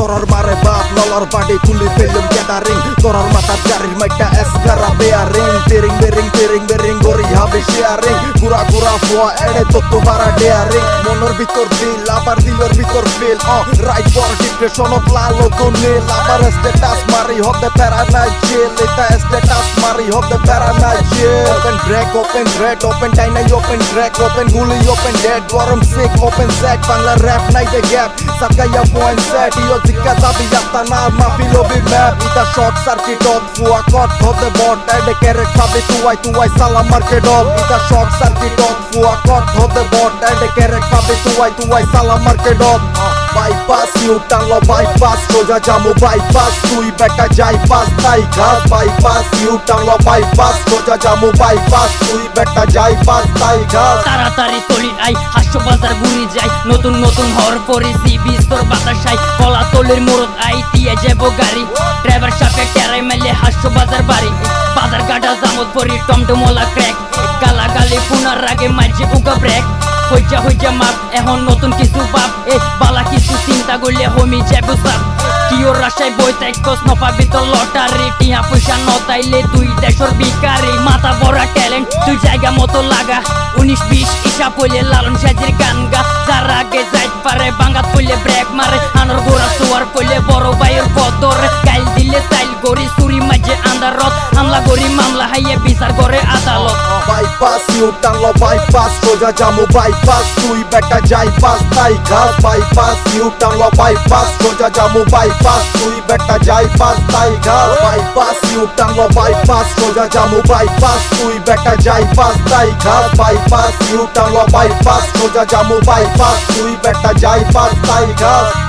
Toror mare bab nolor body kuli film gathering Toror mata jarir maika eskara bearing Tiring bering gori habe sharing Gura foa ede toto bara daring Monor bitor dil abar dilor bitor feel Right for depression of lalo tonil Abar status mari hob de parana jail Eta status mari hob de parana jail Open break, open red, open dina open track Open guli, open dead, gorom sick, open sack Bangla rap নাই the gap Sakaya point set Iyo zika zabi yata na mafilo bi map Ita short circuit of Fua caught of the bot Ede carrot sabi tuwai salam market of Ita short circuit of Fua caught of the bot Ede carrot sabi tuwai salam market of Bypass U-turn lo bypass Soja jamu bypass Tui beta jai pass Tai ghas Bypass U-turn lo bypass Soja jamu bypass Tui beta jai pass Tai ghas তাড়াতাড়ি চলি I হাস্য বাজার ঘুরি যাই নতুন হর পরেছি বিস্তর বাতাসাই কলা তলির মোড়ত আই দিয়ে যাবো গাড়ি ড্রাইভার সাথে টেরাই মেলে হাস্য বাজার বাড়ি বাজার গাডা জামত পরি টমটমলা ক্র্যাক গালাগালি পুনার রাগে মাঝে উগা ব্রেক হইজা মাপ এখন নতুন কিছু বাপ বালা কিছু চিন্তা করলে হমি যাবো সাপ কিওর রাশাই বই তাইকস নপাবি তো লটারি টিয়া পয়সা নতাইলে তুই দেশর ভিখারি মাথা বড়া ট্যালেন্ট তুই জায়গা মতো লাগা 19-20 ইসা পইলে লালন সাজির গান গা যার আগে যাইত পারে বাঙ্গাত পইলে ব্রেক মারে আনর গোড়া সোয়ার পইলে বড় ভাইয়ের বদর গাইল দিলে চাইল গরি চুরি মাঝে আন্দারত হামলা গরি মামলা হাইয়ে বিচার করে আদালত Bypass U-turn lo bypass Soja jamu bypass Tui beta jai pass Tai ghas Bypass U-turn lo bypass Soja jamu bypass Tui beta jai pass Tai ghas Bypass U-turn lo bypass Soja jamu bypass Tui beta jai pass Tai ghas Bypass U-turn lo bypass Soja jamu bypass Tui beta jai pass Tai ghas